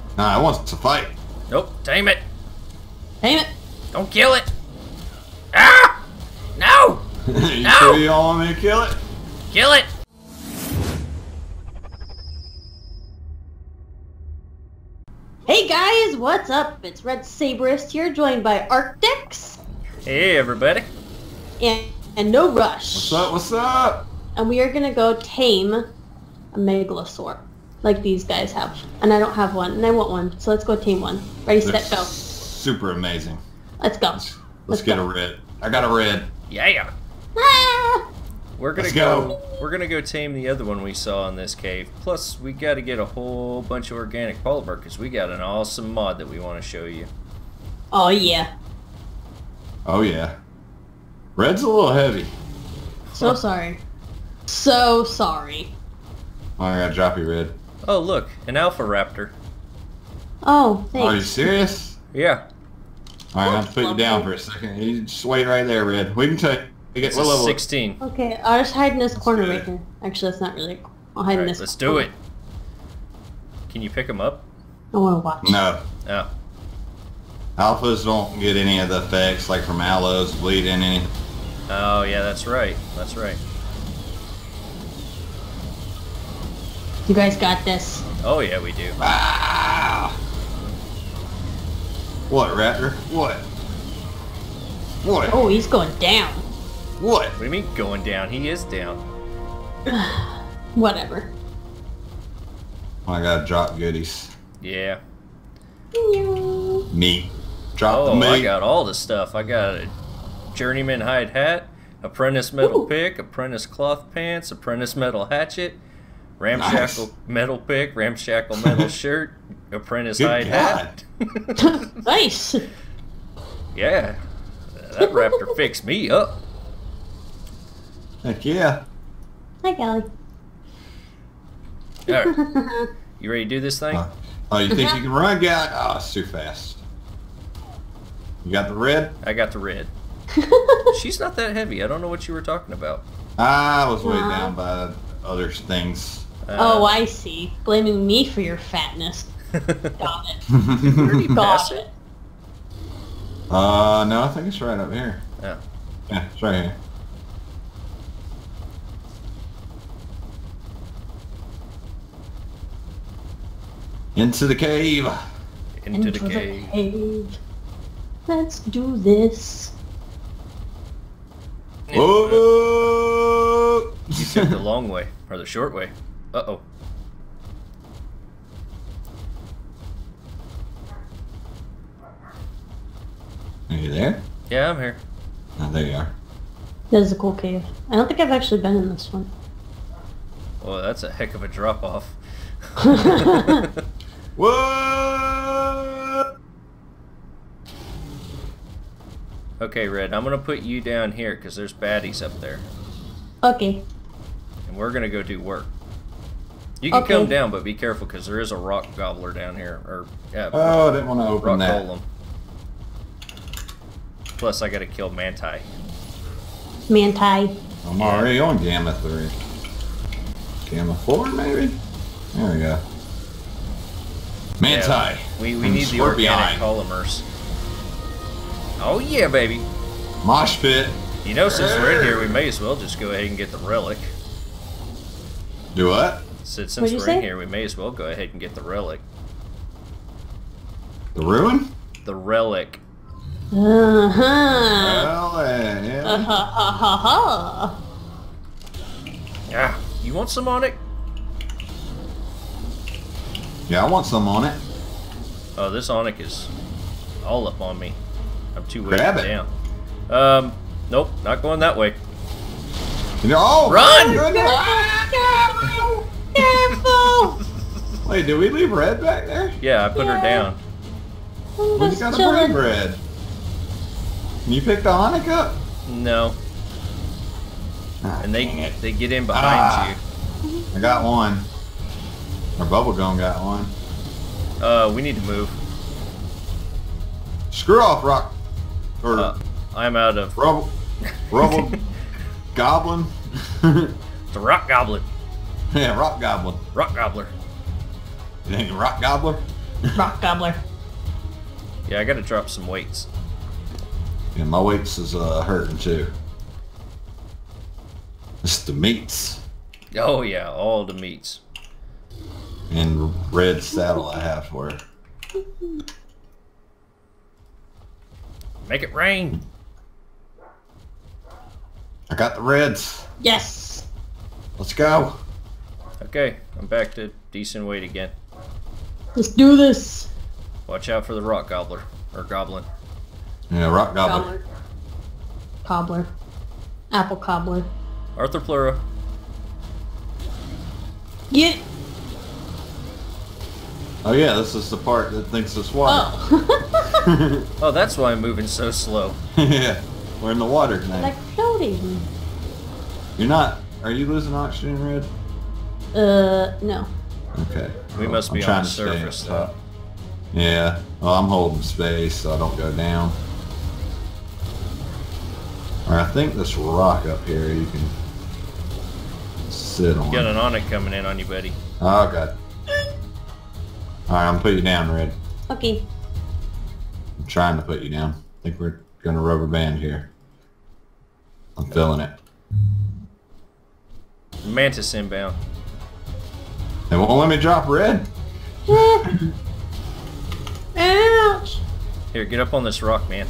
Nah, it wants to fight. Nope, tame it. Tame it. Don't kill it. Ah! No! You No! sure you don't want me to kill it? Kill it! Hey guys, what's up? It's RedSaberist here, joined by Arcteks Hey everybody. and No Rush. What's up? What's up? And we are gonna go tame a megalosaur, like these guys have. And I don't have one, and I want one, so let's go tame one. Ready, set, go. Super amazing. Let's go. Let's get a red. I got a red. Yeah. Ah! We're gonna Let's go. go. We're gonna go tame the other one we saw in this cave. Plus, we got to get a whole bunch of organic polymer because we got an awesome mod that we want to show you. Oh yeah. Oh yeah. Red's a little heavy. So sorry. So sorry. Oh, I gotta drop you red. Oh look, an alpha raptor. Oh, Are you thanks. serious? Yeah. Alright, I'm gonna put you down for a second. You just wait right there, Red. We can take it. It's What a level? 16. Okay, I'll just hide in this corner good. right here. Actually, that's not really. I'll hide in Alright, this. let's do it. Can you pick them up? I want to watch. No. Oh. Alphas don't get any of the effects, like from aloes, bleeding, any. Oh yeah, that's right. That's right. You guys got this. Oh yeah, we do. Ah! What, Raptor? What? What? Oh, he's going down. What? What do you mean going down? He is down. Whatever. I gotta drop goodies. Yeah. Meat. Drop the Oh, meat. I got all the stuff. I got a journeyman hide hat, apprentice metal Ooh. pick, apprentice cloth pants, apprentice metal hatchet, ramshackle Nice. metal pick, ramshackle metal shirt, apprentice Good hide hat. Nice. Yeah, that raptor fixed me up. Heck yeah. Hi, Callie. All right, you ready to do this thing? Oh, you think you can run, guy? Oh, it's too fast. You got the red? I got the red. She's not that heavy. I don't know what you were talking about. I was weighed down by other things. Oh, I see. Blaming me for your fatness. Got it. Where did you pass Got it? it. No, I think it's right up here. Oh. Yeah, it's right here. Into the cave. Into the cave. cave. Let's do this. Whoa! You took the long way, or the short way. Uh-oh. Are you there? Yeah, I'm here. Oh, there you are. This is a cool cave. I don't think I've actually been in this one. Well, that's a heck of a drop-off. Whoa! Okay, Red, I'm gonna put you down here because there's baddies up there, Okay. and we're gonna go do work. You can Okay. come down, but be careful because there is a rock gobbler down here, or yeah, Oh, I didn't want to open rock that. golem. Plus, I gotta kill Manti. Manti. I'm already on Gamma 3. Gamma 4, maybe? There we go. Manti. Yeah, we and need the organic Scorpion. polymers. Oh yeah, baby. Mosh pit. You know, since we're in here, we may as well just go ahead and get the relic. Do what? Since What'd you we're in say? here, we may as well go ahead and get the relic. The ruin? The relic. Uh-huh. Well, yeah. Ha ha ha ha. Ah, you want some on it? Yeah, I want some on it. Oh, this onyx is all up on me. I'm too weighted Grab it. down. Nope, not going that way. Oh, Run! Careful! Wait, did we leave Red back there? Yeah, I put her Yeah. down. I'm We just got to chilling. bring Red. Can you pick the Onyx up? No, Ah, and dang it. they get in behind Ah. I got one. Or Bubblegum got one. you. We need to move. Screw off, Rock. Or I'm out of Rubble. Goblin. the rock goblin. Yeah, Rock Goblin. Rock gobbler. It ain't Rock Gobbler. Rock gobbler. Yeah, I gotta drop some weights. Yeah, my weights is hurting too. It's the meats. Oh yeah, all the meats. And red saddle I have for it. Make it rain. I got the reds. Yes. Let's go. Okay, I'm back to decent weight again. Let's do this. Watch out for the rock gobbler or goblin. Yeah, rock gobbler. Gobbler. Cobbler. Apple cobbler. Arthur Plura. Get. Oh yeah, this is the part that thinks it's water. Oh. Oh, that's why I'm moving so slow. Yeah, we're in the water now. Like floating. You're not. Are you losing oxygen, Red? No. We Okay. Well, must be I'm on trying the to stay surface, on though. top. Yeah. Well, I'm holding space so I don't go down. Or I think this rock up here you can sit on. You got an onyx coming in on you, buddy. Oh god. Alright, I'm gonna put you down, Red. Okay. I'm trying to put you down. I think we're gonna rubber band here. I'm feeling it. Mantis inbound. They won't let me drop Red. Ouch. Here, get up on this rock, man.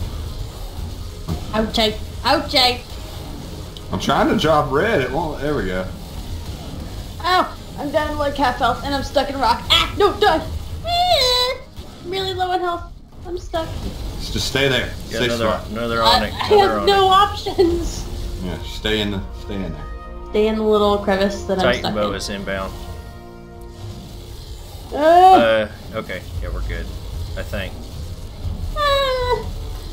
Ouchie. Ouchie. I'm trying to drop Red. It won't. There we go. Ow. I'm down to like half health and I'm stuck in a rock. Ah, no, die. I'm really low on health. I'm stuck. Just stay there. Got Stay another strong. onyx. I Another have no onyx. options. Yeah, stay in there. Stay in the little crevice that I'm Titan stuck bow in. is inbound. Ah. Okay. Yeah, we're good. I think. Ah.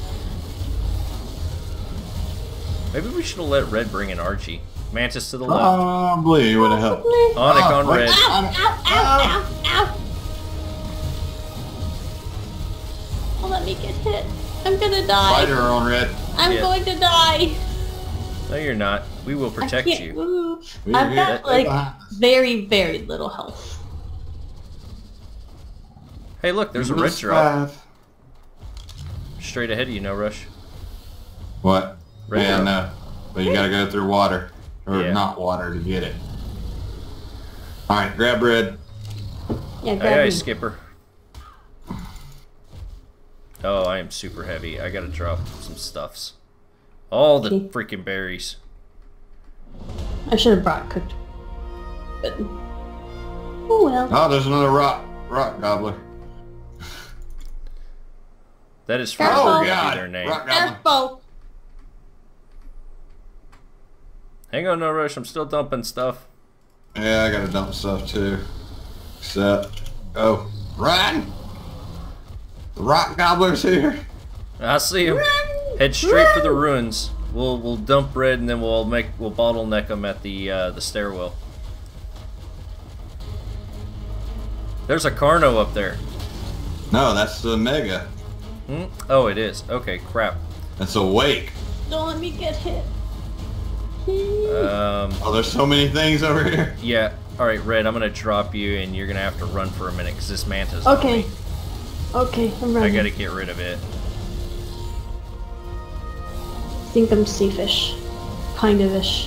Maybe we should have let Red bring in Archie. Mantis to the left. Probably you would have helped. Onyx on wait. Red. Ow, ow, ow, ow, ow. Don't let me get hit. I'm gonna die. Fighter on Red. I'm Yeah. going to die. No, you're not. We will protect I can't you. move. We're I've here. got Stay like behind us. very, very little health. Hey, look, there's a You'll red drop. survive. Straight ahead of you, no rush. What? Red yeah, drop. no. But you gotta go through water. Or Yeah. not water to get it. Alright, grab Red. Yeah, Aye, grab aye, me. skipper. Oh, I am super heavy. I gotta drop some stuffs. All the Okay. freaking berries. I should have brought cooked. But oh well. Oh, there's another rock gobbler. That is Careful. Oh probably god. their name. Rock gobbler. Careful. Hang on, no rush. I'm still dumping stuff. Yeah, I gotta dump stuff too. Except, oh, run! The rock gobbler's here. I see him. Run! Head straight for the Run! ruins. We'll dump Red and then we'll bottleneck them at the stairwell. There's a Carno up there. No, that's the mega. Hmm? Oh, it is. Okay, crap. That's a wake. Don't let me get hit. Oh, there's so many things over here. Yeah. All right, Red. I'm gonna drop you, and you're gonna have to run for a minute because this manta's on Okay. me. Okay, I'm I running. gotta get rid of it. think I'm safe-ish. Kind of-ish.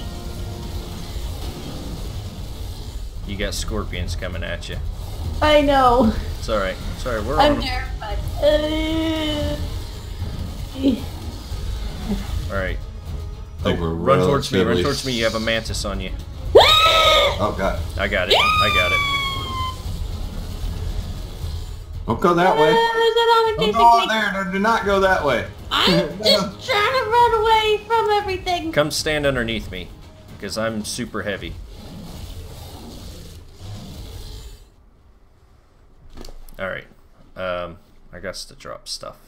You got scorpions coming at you. I know. It's all right. It's all right. We're on I'm 'em. terrified. All right. I think we're Run towards me. Run relatively towards me. You have a mantis on you. Oh god. I got it. I got it. Don't go that way. Don't go on there. No, do not go that way. I'm just trying to run away from everything. Come stand underneath me, because I'm super heavy. All right. I got to drop stuff.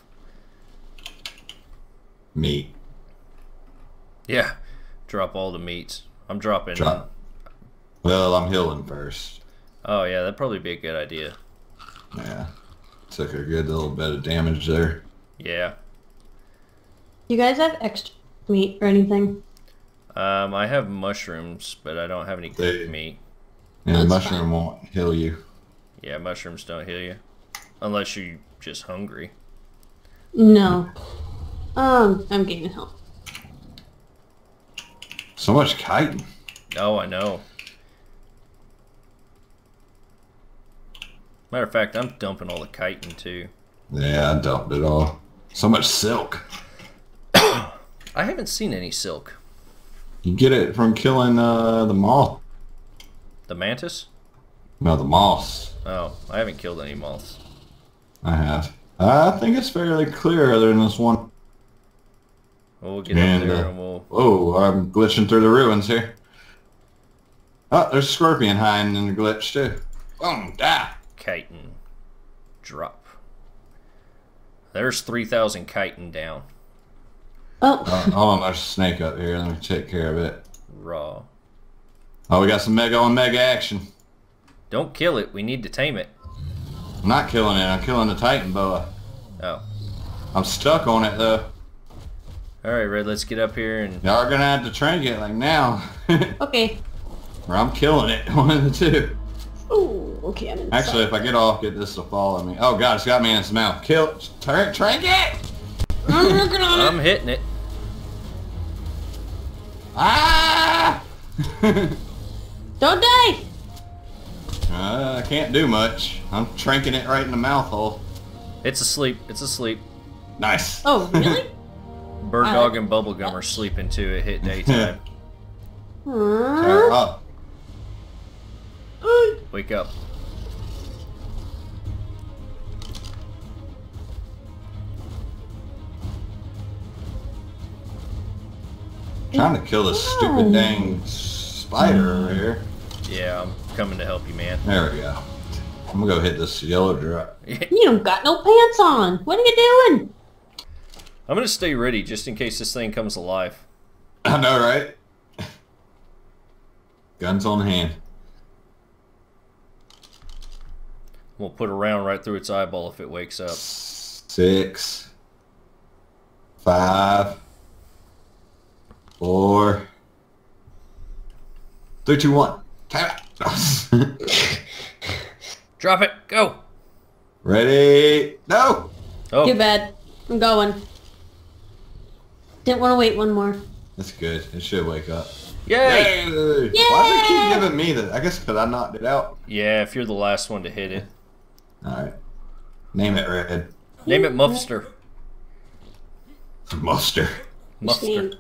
Meat. Yeah. Drop all the meats. I'm dropping. Drop. Well, I'm healing first. Oh yeah, that'd probably be a good idea. Yeah. Took a good little bit of damage there. Yeah. You guys have extra meat or anything? I have mushrooms, but I don't have any cooked meat. And That's mushroom won't heal you. Yeah, mushrooms don't heal you. Unless you're just hungry. No. I'm gaining health. So much chitin. Oh, I know. Matter of fact, I'm dumping all the chitin too. Yeah, I dumped it all. So much silk. I haven't seen any silk. You get it from killing the moth. The mantis? No, the moths. Oh, I haven't killed any moths. I have. I think it's fairly clear other than this one. Well, we'll get up there and we'll... Oh, I'm glitching through the ruins here. Oh, there's a scorpion hiding in the glitch too. Boom, die. Chitin. Drop. There's 3,000 chitin down. Oh. Hold on, there's a snake up here. Let me take care of it. Raw. Oh, we got some mega on mega action. Don't kill it. We need to tame it. I'm not killing it. I'm killing the Titan boa. Oh. I'm stuck on it though. Alright, Red, let's get up here and... Y'all are gonna have to train it like now. Okay. Or I'm killing it. One of the two. Ooh, okay, I'm inside. Actually, if I get off, get this to follow me. Oh god, it's got me in its mouth. Kill it. Train it! I'm working on it. I'm hitting it. Ah! Don't die! I can't do much. I'm tranking it right in the mouth hole. It's asleep. It's asleep. Nice. Oh, really? Bird Dog and Bubblegum are sleeping too. It hit daytime. Oh. Wake up. Trying to kill this stupid dang spider over here. Yeah, I'm coming to help you, man. There we go. I'm gonna go hit this yellow drop. You don't got no pants on. What are you doing? I'm gonna stay ready just in case this thing comes alive. I know, right? Guns on hand. We'll put a round right through its eyeball if it wakes up. 6, 5, 4, 3, 2, 1. Time it. Drop it. Go. Ready? No. Oh. Too bad. I'm going. Didn't want to wait one more. That's good. It should wake up. Yay! Yay! Why do they keep giving me that? I guess because I knocked it out. Yeah, if you're the last one to hit it. Alright. Name it Red. Name it Muffster. Muster. Muffster.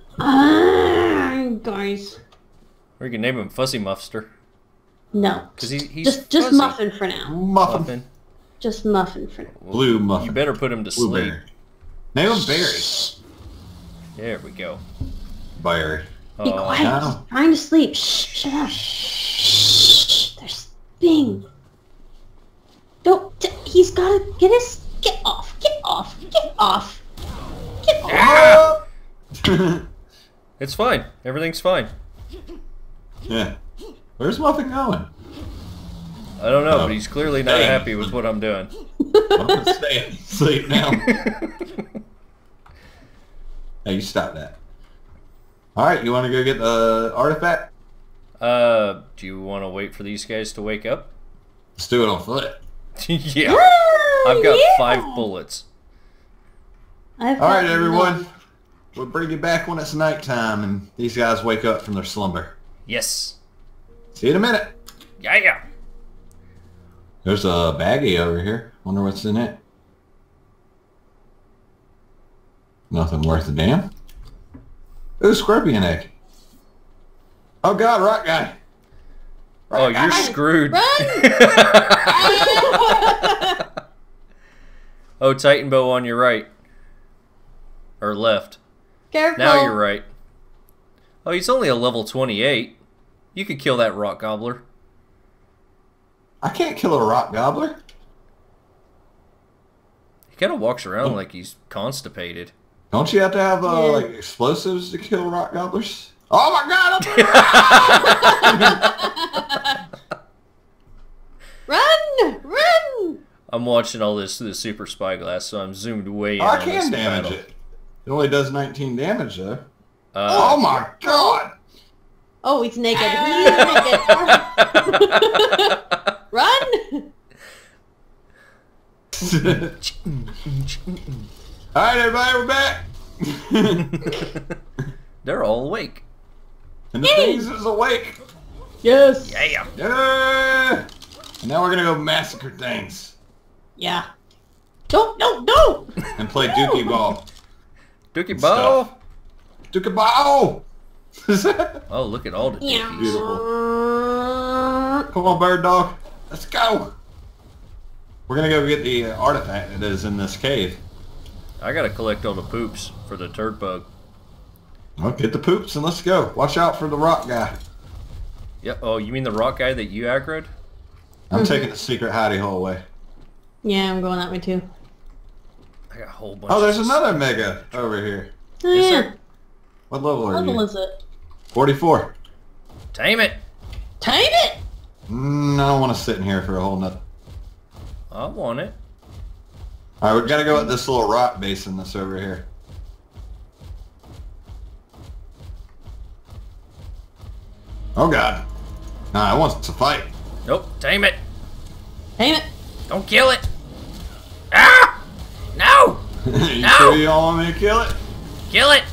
Guys. Or you can name him Fuzzy Muffster. No. Because he's just fuzzy. Muffin for now. Muffin. Just Muffin for now. Blue muffin. You better put him to sleep. Blueberry. Name him Berry. There we go. Berry. Be quiet. He's trying to sleep. Shh, shut up. Shh. There's Bing. Don't. He's gotta get his. Get off. Get off. Get off. Get off. Ah! It's fine. Everything's fine. Yeah. Where's Muffin going? I don't know, but he's clearly not happy with what I'm doing. Muffin's staying asleep now. Hey, you stop that. Alright, you want to go get the artifact? Do you want to wait for these guys to wake up? Let's do it on foot. Yeah. I've got 5 bullets. Alright, everyone. We'll bring you back when it's nighttime and these guys wake up from their slumber. Yes. See you in a minute. Yeah. There's a baggie over here. Wonder what's in it. Nothing worth a damn. Ooh, scorpion egg. Oh god, rock guy. Oh, you're screwed. Run! Oh, Titan bow on your right. Or left. Careful. Now you're right. Oh, he's only a level 28. You could kill that rock gobbler. I can't kill a rock gobbler. He kind of walks around like he's constipated. Don't you have to have like explosives to kill rock gobblers? Oh my god! Run! Run! I'm watching all this through the super spyglass, so I'm zoomed way in. I on can this damage battle. it. It only does 19 damage though. Oh my god! Oh, he's naked. He's naked. Run! Alright, everybody, we're back. They're all awake. And the things is awake. Yes. Yeah. Yeah. And now we're gonna go massacre things. Yeah. No. And play dookie ball. Dookie ball. Dookie ball. Oh, look at all the dookies. Beautiful. Come on, bird dog. Let's go. We're gonna go get the artifact that is in this cave. I gotta collect all the poops for the turd bug. Well, get the poops and let's go. Watch out for the rock guy. Yep. Oh, you mean the rock guy that you aggroed? I'm taking the secret hidey hole away. Yeah, I'm going that way too. I got a whole bunch. Oh, there's of another mega over here. Oh, Is yeah. there? What level What are level you? is it? 44. Tame it. Tame it! I don't want to sit in here for a whole nother. I want it. Alright, we gotta go at this little rock basin that's over here. Oh god. Nah, it wants to fight. Nope. Tame it. Tame it! Don't kill it. Ah! No! You No! sure you don't want me to kill it? Kill it.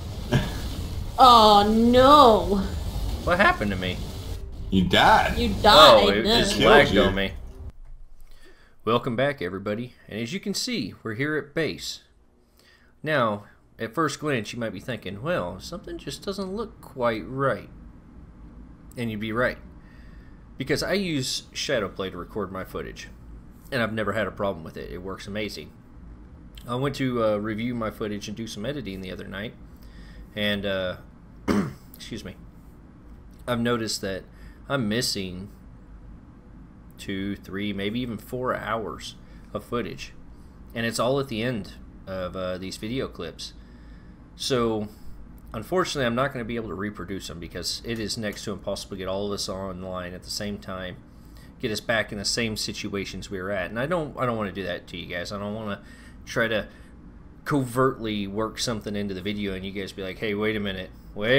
Oh no! What happened to me? You died. You died. Oh, it just Killed lagged you. on me. Welcome back, everybody. And as you can see, we're here at base. Now, at first glance, you might be thinking, well, something just doesn't look quite right. And you'd be right. Because I use Shadowplay to record my footage. And I've never had a problem with it. It works amazing. I went to review my footage and do some editing the other night. And, excuse me. I've noticed that I'm missing 2, 3, maybe even 4 hours of footage. And it's all at the end of these video clips. So, unfortunately, I'm not going to be able to reproduce them because it is next to impossible to get all of us online at the same time, get us back in the same situations we were at. And I don't want to do that to you guys. I don't want to try to covertly work something into the video and you guys be like, hey, wait a minute.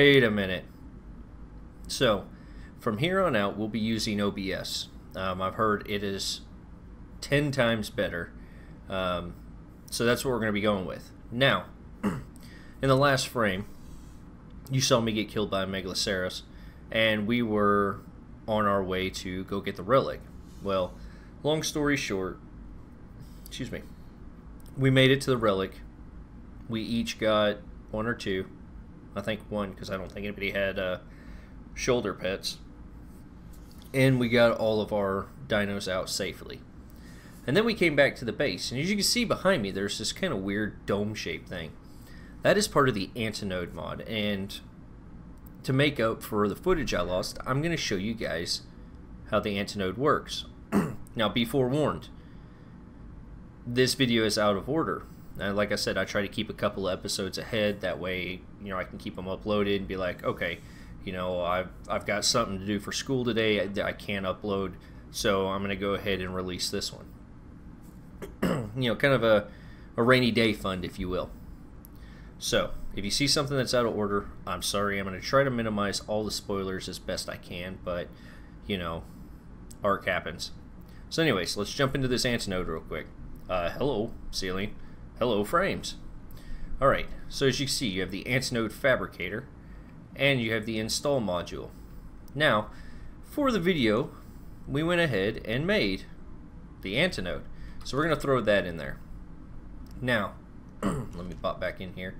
So, from here on out, we'll be using OBS. I've heard it is 10 times better. So that's what we're going to be going with. Now, in the last frame, you saw me get killed by a Megaloceros, and we were on our way to go get the relic. Well, long story short, excuse me, we made it to the relic. We each got 1 or 2. I think 1, because I don't think anybody had shoulder pets. And we got all of our dinos out safely. And then we came back to the base. And as you can see behind me, there's this kind of weird dome-shaped thing. That is part of the Antinode mod. And to make up for the footage I lost, I'm going to show you guys how the Antinode works. Now, be forewarned. This video is out of order. Like I said, I try to keep a couple of episodes ahead. That way, you know, I can keep them uploaded and be like, okay, you know, I've got something to do for school today. I can't upload, so I'm going to go ahead and release this one. You know, kind of a rainy day fund, if you will. So, if you see something that's out of order, I'm sorry. I'm going to try to minimize all the spoilers as best I can, but, you know, art happens. So anyways, let's jump into this Antinode real quick. Hello, ceiling. Hello, frames. Alright, so as you can see, you have the Antinode Fabricator, and you have the install module. Now, for the video, we went ahead and made the Antinode. So we're going to throw that in there. Now, let me pop back in here.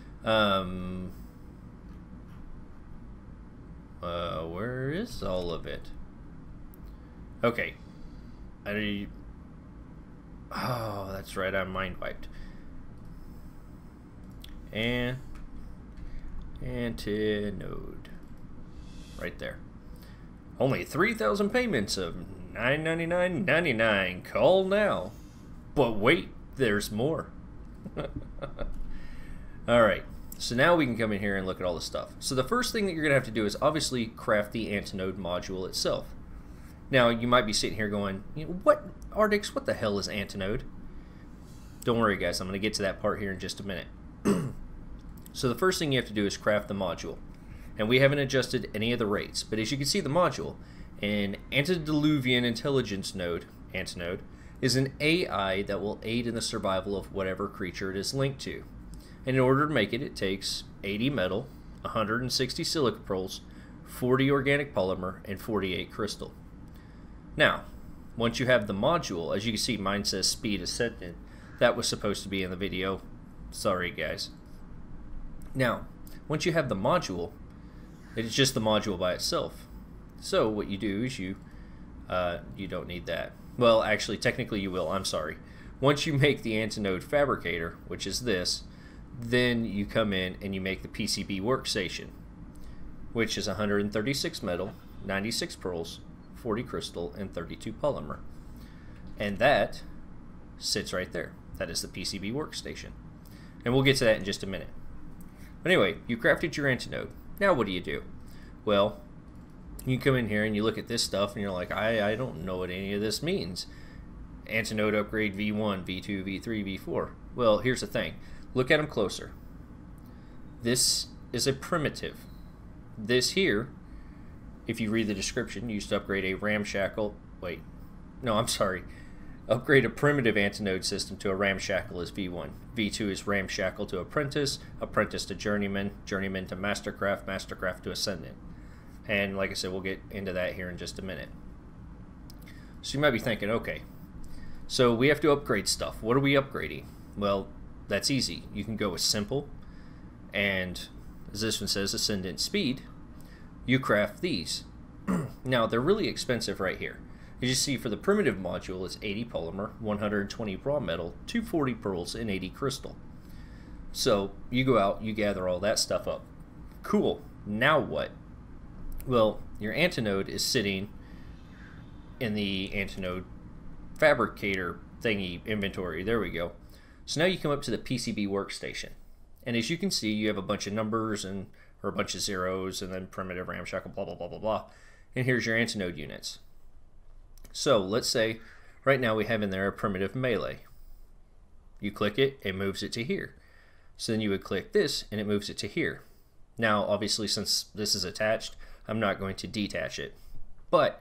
Where is all of it? Okay. Oh, that's right, I'm mind wiped. And Antinode. Right there. Only 3,000 payments of $999.99. Call now. But wait, there's more. Alright, so now we can come in here and look at all the stuff. So the first thing that you're going to have to do is obviously craft the Antinode module itself. Now, you might be sitting here going, you know, what, Arcteks, what the hell is Antinode? Don't worry, guys, I'm going to get to that part here in just a minute. So the first thing you have to do is craft the module. And we haven't adjusted any of the rates, but as you can see, the module, an Antediluvian Intelligence node, Antinode, is an AI that will aid in the survival of whatever creature it is linked to. And in order to make it, it takes 80 metal, 160 silica pearls, 40 organic polymer, and 48 crystal. Now, once you have the module, as you can see, mine says speed ascendant. That was supposed to be in the video. Sorry, guys. Now, once you have the module, it's just the module by itself. So what you do is you don't need that. Well, actually, technically you will. I'm sorry. Once you make the antinode fabricator, which is this, then you come in and you make the PCB workstation, which is 136 metal, 96 pearls, 40 crystal, and 32 polymer. And that sits right there. That is the PCB workstation. And we'll get to that in just a minute. But anyway, you crafted your antinode. Now what do? Well, you come in here and you look at this stuff and you're like, I don't know what any of this means. Antinode upgrade V1, V2, V3, V4. Well, here's the thing. Look at them closer. This is a primitive. This here, if you read the description, used to upgrade a ramshackle. Wait, no, I'm sorry. Upgrade a primitive antinode system to a ramshackle is V1. V2 is ramshackle to apprentice, apprentice to journeyman, journeyman to mastercraft, mastercraft to ascendant. And like I said, we'll get into that here in just a minute. So you might be thinking, okay, so we have to upgrade stuff. What are we upgrading? Well, that's easy. You can go with simple, and as this one says, ascendant speed. You craft these. Now, they're really expensive right here. As you see, for the primitive module, it's 80 polymer, 120 raw metal, 240 pearls, and 80 crystal. So you go out, you gather all that stuff up. Cool. Now what? Well, your antinode is sitting in the antinode fabricator thingy inventory. There we go. So now you come up to the PCB workstation. And as you can see, you have a bunch of numbers or a bunch of zeros, and then primitive ramshackle, blah, blah, blah, blah, blah. And here's your antinode units. So let's say right now we have in there a primitive melee. You click it, it moves it to here. So then you would click this and it moves it to here. Now obviously, since this is attached, I'm not going to detach it. But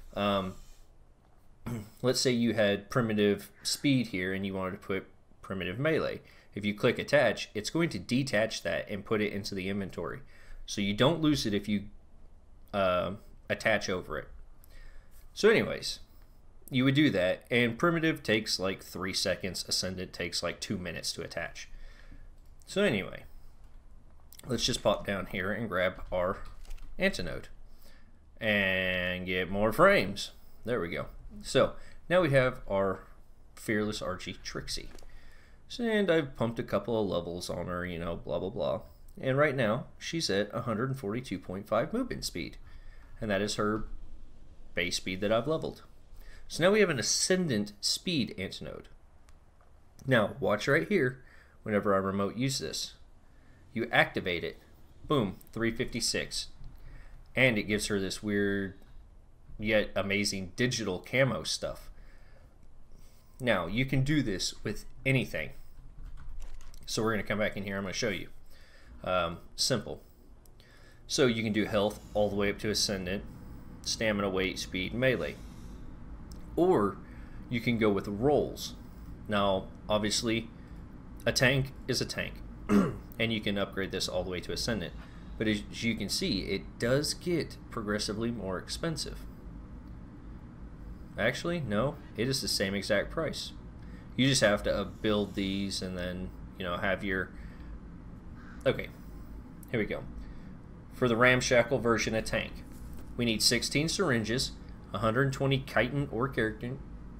let's say you had primitive speed here and you wanted to put primitive melee. If you click attach, it's going to detach that and put it into the inventory. So you don't lose it if you attach over it. So anyways, you would do that, and primitive takes like 3 seconds, ascendant takes like 2 minutes to attach. So anyway, let's just pop down here and grab our antinode and get more frames. There we go. So now we have our Fearless Archie Trixie. And I've pumped a couple of levels on her, you know, blah, blah, blah. And right now, she's at 142.5 movement speed. And that is her base speed that I've leveled. So now we have an ascendant speed antinode. Now, watch right here whenever I remote use this. You activate it. Boom, 356. And it gives her this weird yet amazing digital camo stuff. Now, you can do this with anything. So we're going to come back in here. I'm going to show you. Simple. So you can do health all the way up to ascendant, stamina, weight, speed, melee. Or you can go with rolls. Now, obviously, a tank is a tank. And you can upgrade this all the way to ascendant. But as you can see, it does get progressively more expensive. Actually, no, it is the same exact price. You just have to build these and then, you know, have your... Okay, here we go. For the ramshackle version of tank, we need 16 syringes, 120 chitin or keratin,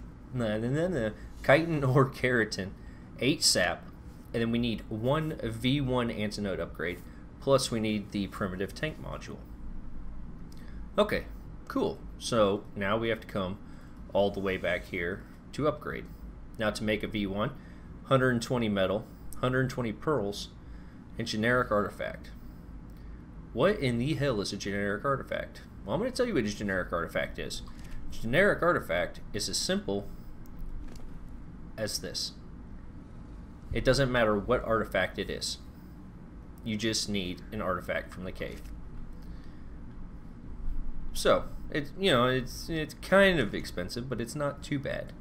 chitin or keratin, 8 sap, and then we need 1 V1 antinode upgrade, plus we need the primitive tank module. Okay, cool. So now we have to come all the way back here to upgrade. Now to make a V1, 120 metal, 120 pearls, and generic artifact. What in the hell is a generic artifact? Well, I'm going to tell you what a generic artifact is. Generic artifact is as simple as this. It doesn't matter what artifact it is. You just need an artifact from the cave. So, it's kind of expensive, but it's not too bad.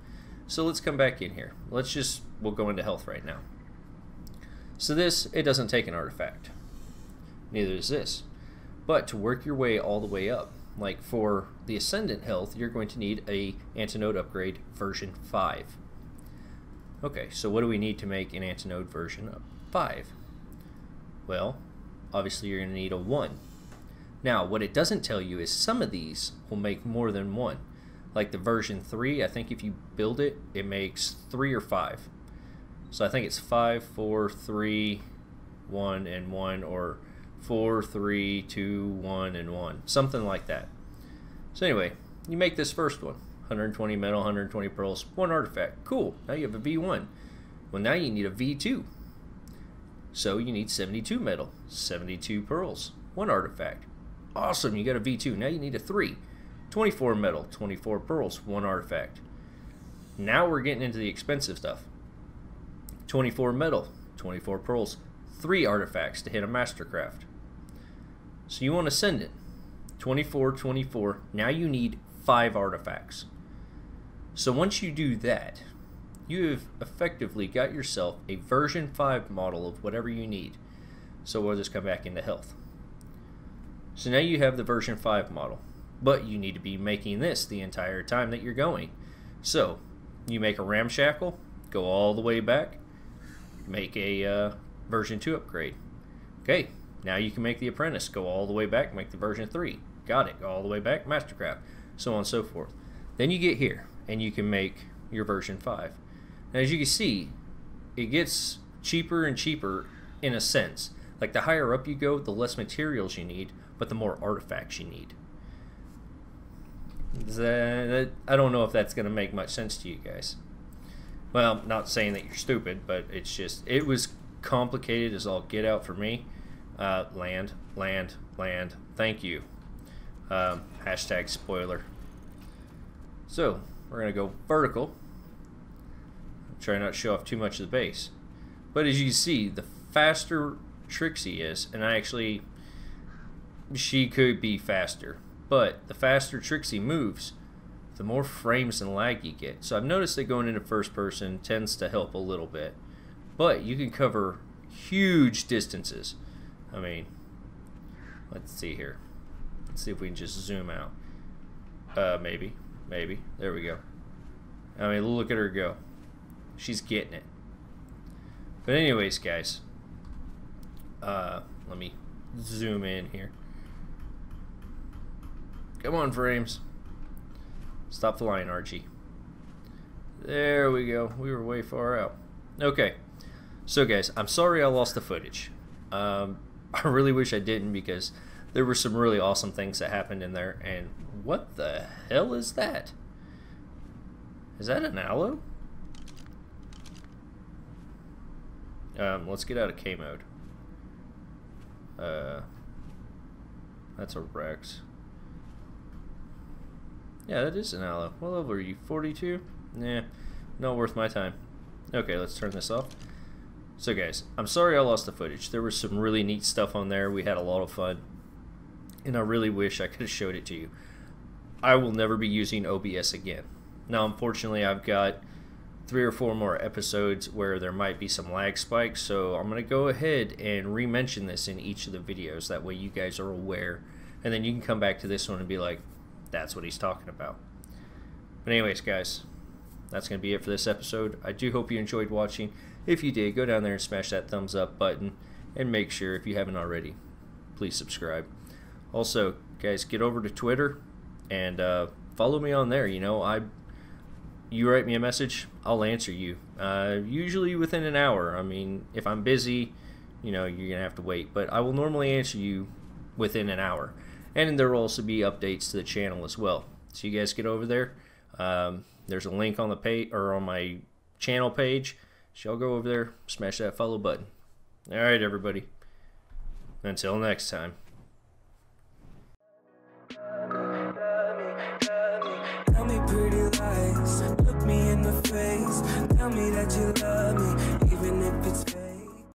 So let's come back in here. We'll go into health right now. So this, it doesn't take an artifact. Neither does this. But to work your way all the way up, like for the Ascendant health, you're going to need a Antinode upgrade version 5. Okay, so what do we need to make an Antinode version 5? Well, obviously you're going to need a 1. Now, what it doesn't tell you is some of these will make more than 1. Like the version 3, I think if you build it, it makes 3 or 5. So I think it's 5, 4, 3, 1, and 1, or 4, 3, 2, 1, and 1. Something like that. So anyway, you make this first one. 120 metal, 120 pearls, 1 artifact. Cool, now you have a V1. Well, now you need a V2. So you need 72 metal, 72 pearls, 1 artifact. Awesome, you got a V2. Now you need a 3. 24 metal, 24 pearls, 1 artifact. Now we're getting into the expensive stuff. 24 metal, 24 pearls, 3 artifacts to hit a mastercraft. So you want to send it. 24, 24. Now you need 5 artifacts. So once you do that, you have effectively got yourself a version 5 model of whatever you need. So we'll just come back into health. So now you have the version 5 model, but you need to be making this the entire time that you're going. So you make a ramshackle, go all the way back, make a version 2 upgrade. Okay, now you can make the apprentice, go all the way back, make the version 3. Got it, go all the way back, mastercraft, so on and so forth. Then you get here and you can make your version 5. Now as you can see, it gets cheaper and cheaper in a sense. Like the higher up you go, the less materials you need, but the more artifacts you need. I don't know if that's going to make much sense to you guys. Well, not saying that you're stupid, but it's just, it was complicated as all get out for me. Land, thank you. Hashtag spoiler. So, we're going to go vertical. Try not to show off too much of the base. But as you can see, the faster Trixie is, and she could be faster, but the faster Trixie moves, the more frames and lag you get. So I've noticed that going into first person tends to help a little bit, but you can cover huge distances. I mean, let's see here. Let's see if we can just zoom out. Maybe. There we go. I mean, look at her go. She's getting it. But anyways, guys, let me zoom in here. Come on, frames. Stop flying, Archie. There we go. We were way far out. Okay. So, guys, I'm sorry I lost the footage. I really wish I didn't, because there were some really awesome things that happened in there. And what the hell is that? Is that an aloe? Let's get out of K mode. That's a Rex. Yeah, that is an aloe. What level are you? 42? Nah, not worth my time. Okay, let's turn this off. So guys, I'm sorry I lost the footage. There was some really neat stuff on there. We had a lot of fun. And I really wish I could have showed it to you. I will never be using OBS again. Now, unfortunately, I've got 3 or 4 more episodes where there might be some lag spikes, so I'm going to go ahead and re-mention this in each of the videos. That way you guys are aware, and then you can come back to this one and be like, that's what he's talking about. But anyways, guys, that's going to be it for this episode. I do hope you enjoyed watching. If you did, go down there and smash that thumbs up button, and make sure, if you haven't already, please subscribe. Also, guys, get over to Twitter and follow me on there. You know, you write me a message, I'll answer you. Usually within an hour. I mean, if I'm busy, you know, you're gonna have to wait. But I will normally answer you within an hour. And there will also be updates to the channel as well. So you guys get over there. There's a link on the page, or on my channel page. So y'all go over there, smash that follow button. All right, everybody. Until next time.